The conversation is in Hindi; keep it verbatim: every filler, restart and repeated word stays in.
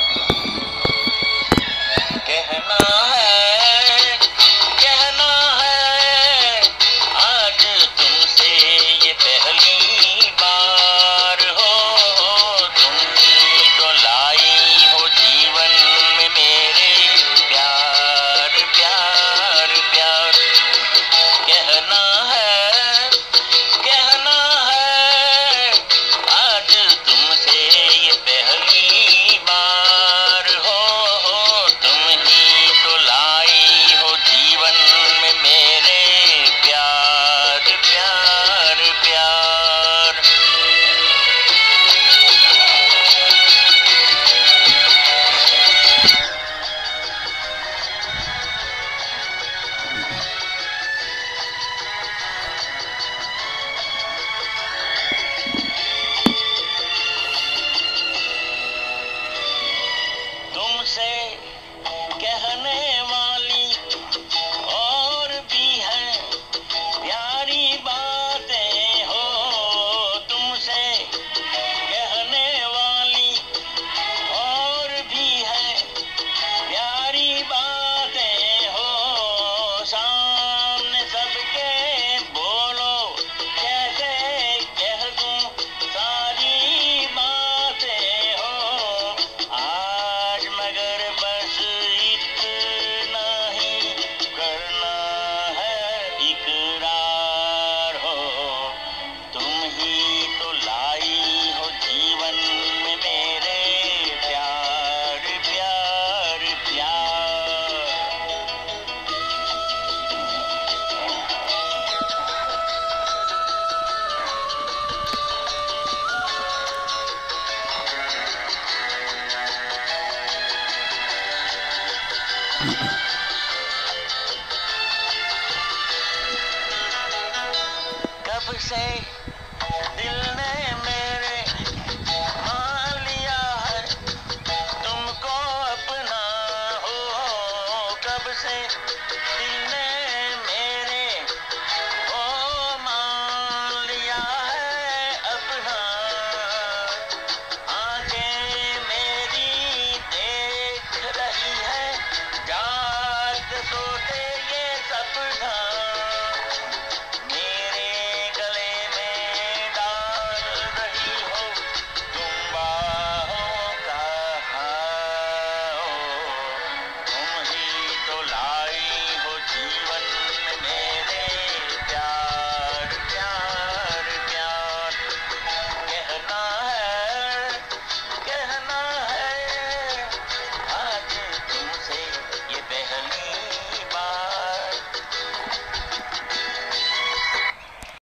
कहना है, कहना है, आज तुमसे ये पहली बार हो। तुम ही तो लाई हो जीवन में मेरे प्यार प्यार प्यार। कहना है, कहना है, आज तुमसे ये पहली बार हो। तुम ही तो लाई हो जीवन में मेरे प्यार प्यार प्यार। तुमसे कहने वाली और भी है प्यारी बातें हो। तुमसे कहने वाली और भी है प्यारी बातें हो। सामने सबके बोलो, कैसे कह दूं सारी बातें हो। आज मगर बस इतना ही करना है इकरार हो। तुम ही तो लाई हो जीवन में मेरे प्यार प्यार प्यार।